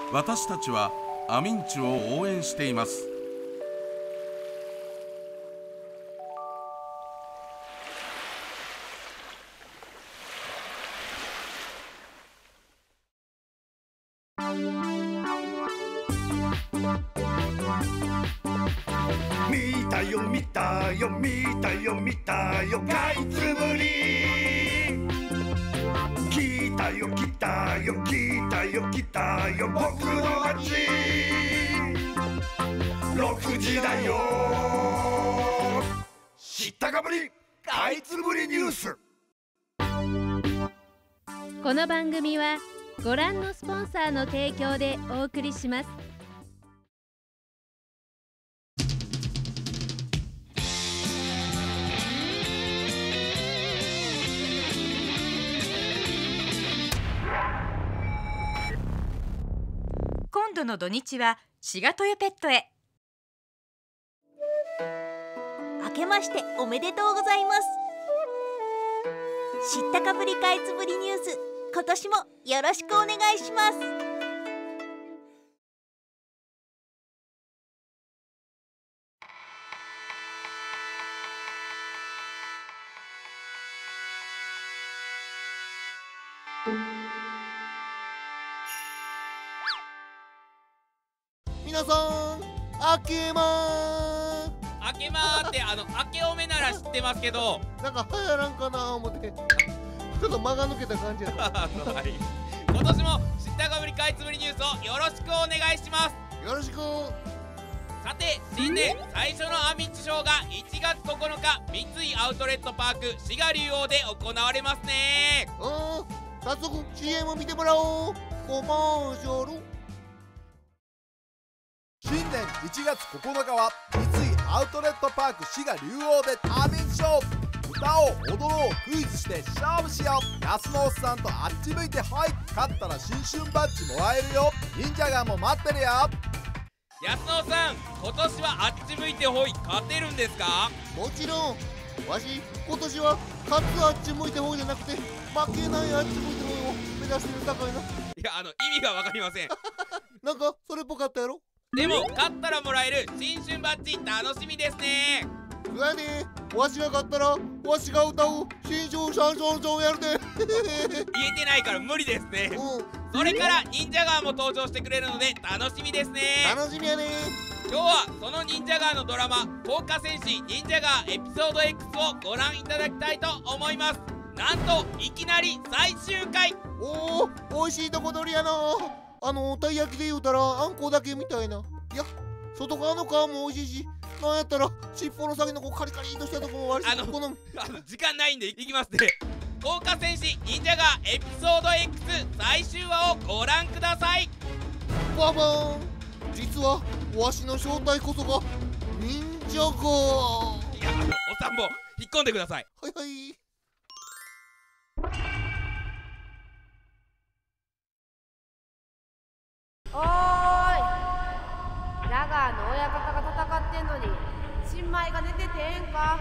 私たちはアミンチュを応援しています。 見たよ見たよ見たよ見たよかいつぶり、来たよ来たよ来たよ来たよ僕の街、6時だよ知ったかぶりかいつぶりニュース。 この番組はご覧のスポンサーの提供でお送りします。 今度の土日はしがとよペットへ。 明けましておめでとうございます。知ったかぶりかいつぶりニュース、今年もよろしくお願いします。 皆さん、明けって明けおめなら知ってますけどなんか流行らんかな思ってちょっと間が抜けた感じやはい、今年も知ったかぶりかいつぶりニュースをよろしくお願いします。 よろしく。 さて、新年最初のアミンチショーが1月9日三井アウトレットパーク滋賀竜王で行われますね。 早速 CM 見てもらおう。コマーシャル。 新年1月9日は三井アウトレットパーク滋賀竜王でアミンチショー。歌おう踊ろうクイズして勝負しよう。安のおっさんとあっち向いてほい。勝ったら新春バッジもらえるよ。忍者ガンも待ってるよ。 安野さん、今年はあっち向いてほい勝てるんですか？ もちろん。わし今年は勝つあっち向いてほいじゃなくて負けないあっち向いてほいを目指してるさかいな。 いや、意味がわかりませんなんかそれっぽかったやろ。 でも勝ったらもらえる新春バッジ楽しみですね。 そやで、わしが勝ったらわしが歌う新春シャンションションやるで言えてないから無理ですね。それから忍者ガーも登場してくれるので楽しみですね。 楽しみやね。 今日はその忍者ガーのドラマ豪華戦士忍者ガーエピソード X をご覧いただきたいと思います。なんといきなり最終回。 おお、おいしいとこ取りやな。たい焼きで言うたらあんこだけみたいな。いや、外側の皮もおいしいし、なんやったら尻尾の先のカリカリとしたとこも割と好み。 時間ないんでいきますね。豪華戦士忍者ガーエピソード X 最終話をご覧ください。 ババーン。実はわしの正体こそが忍者ガー。 いや、おさんぼ引っ込んでください。 はいはい。 おーい、ジャガーの親方が戦ってんのに新米が寝ててええんか。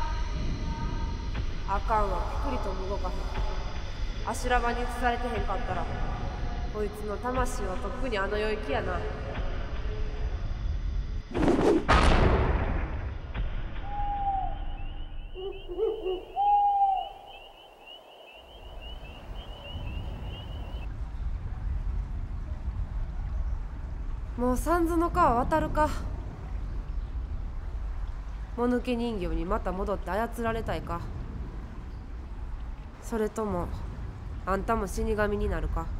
あかんわ、ピクリとも動かへん。修羅場に移されてへんかったらこいつの魂はとっくにあの世行きやな。もう三途の川渡るか。もぬけ人形にまた戻って操られたいか。それともあんたも死神になるか。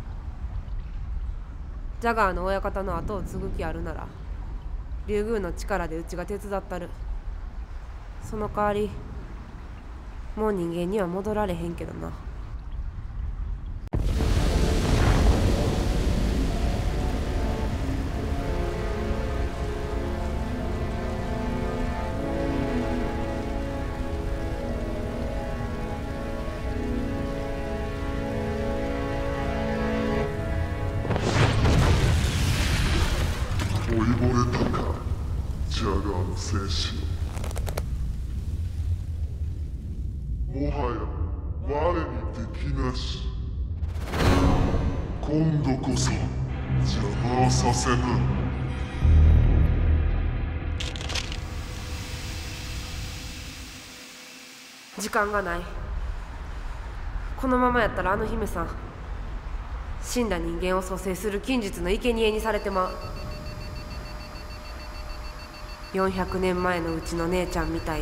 ジャガーの親方の後を継ぐ気あるなら竜宮の力でうちが手伝ったる。その代わりもう人間には戻られへんけどな。 老いぼれたか、ジャガーの戦士。もはや我に敵なし。今度こそ邪魔をさせぬ。 時間がない。このままやったらあの姫さん死んだ人間を蘇生する禁術の生贄にされてまう。400年前のうちの姉ちゃんみたいに。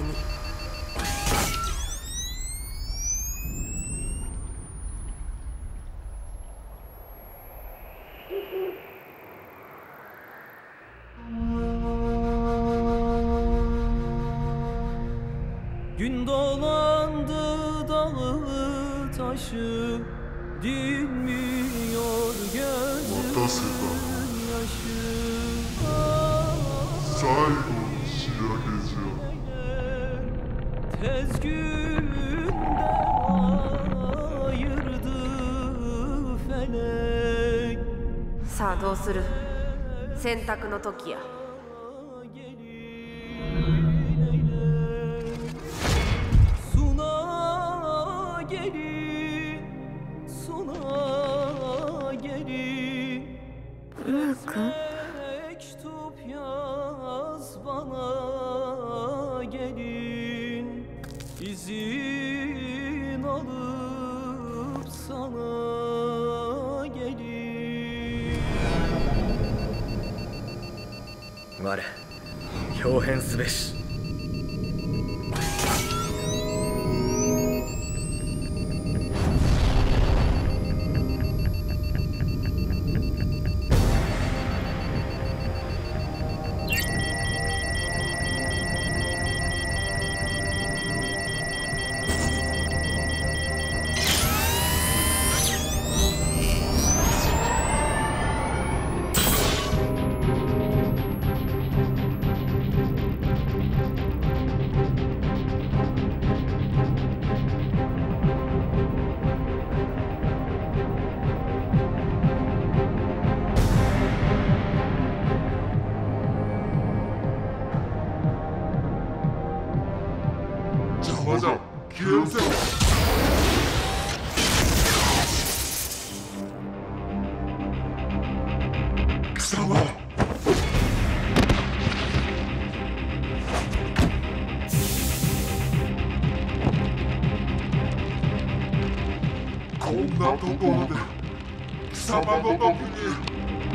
Gün dolandı dağı taşı, dinmiyor gözümün yaşı. 最後の仕上げじゃ。 Tez günde ayırdı felek. さあどうする。選択の時や。 Suna gelin, suna gelin. Mektup yaz bana gelin. İzin alıp sana gelin. 我表変すべし。 邪魔だ、消え失せろ。貴様。こんなところで貴様のとこに。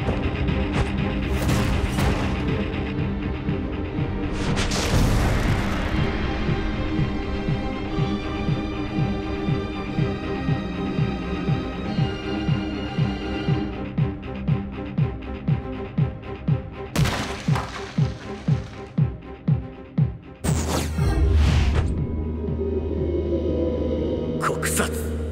国殺。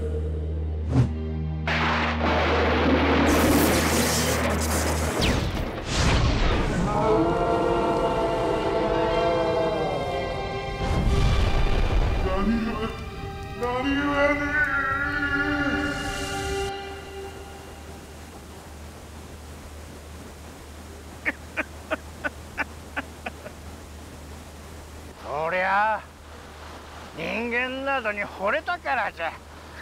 何故に。 そりゃあ人間などに惚れたからじゃ。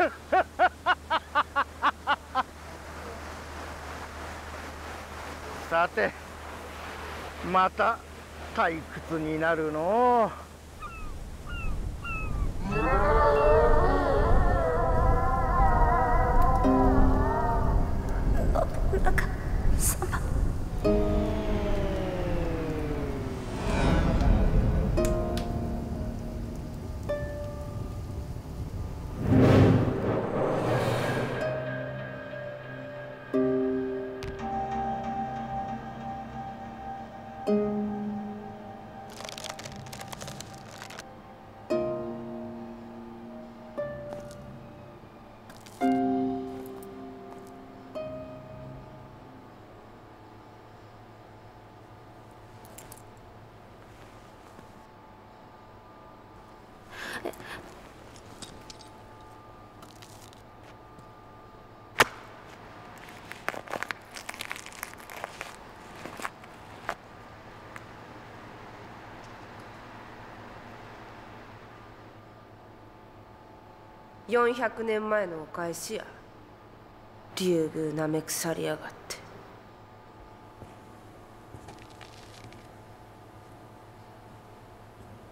さてまた退屈になるのう。 信長様。 400年前のお返しや。竜宮なめくさりやがって。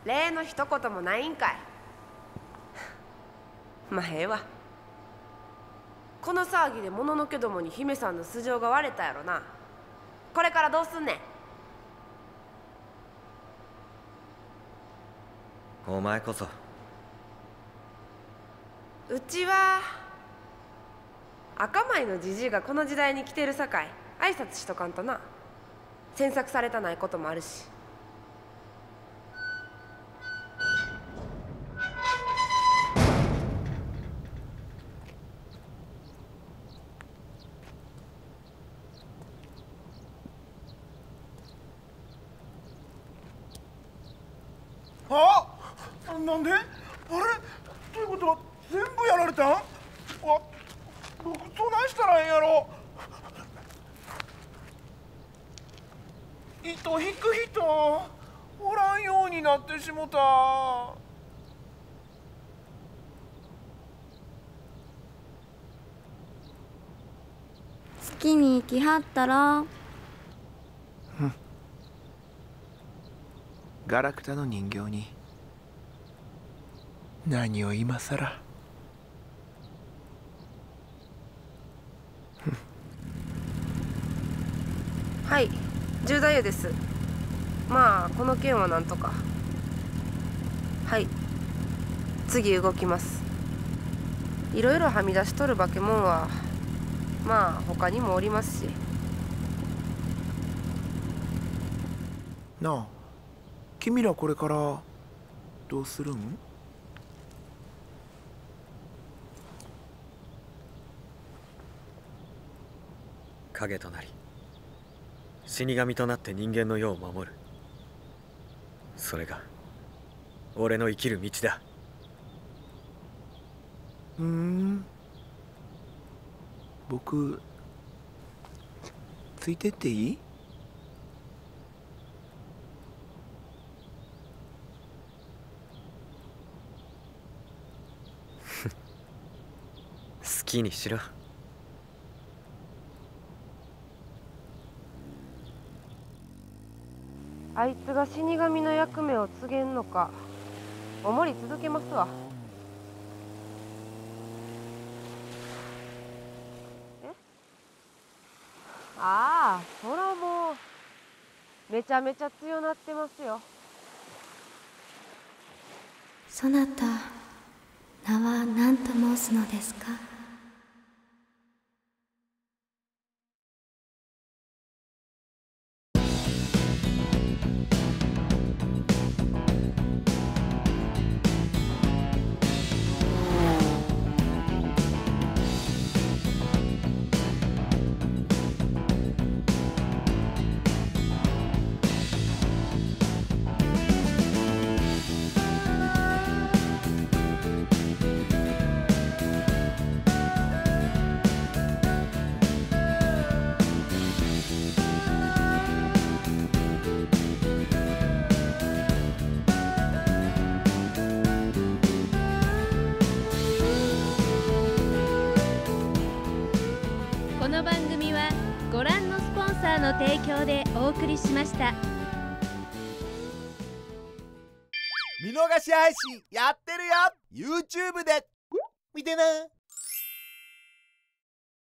礼の一言もないんかい。まあええわ。この騒ぎでもののけどもに姫さんの素性が割れたやろな。これからどうすんねん。 お前こそ。 うちは赤米のじじいがこの時代に来てるさかい挨拶しとかんとな。詮索されたないこともあるし。 なんで？あれ？ということは全部やられたん？僕どないしたらええんやろ？糸引く人おらんようになってしもた。 好きに生きはったら。 ガラクタの人形に何を今さら。 はい、重大です。まあこの件はなんとか。はい、次動きます。いろいろはみ出しとる化け物はまあ他にもおりますし。 なあ、君らこれからどうするん？ 影となり死神となって人間の世を守る。それが俺の生きる道だ。 僕ついてっていい？ 好きにしろ。 あいつが死神の役目を告げんのか、おもり続けますわ。ああ、そらもうめちゃめちゃ強なってますよ。 そなた名は何と申すのですか？ この番組はご覧のスポンサーの提供でお送りしました。 見逃し配信やってるよ YouTube で見てな。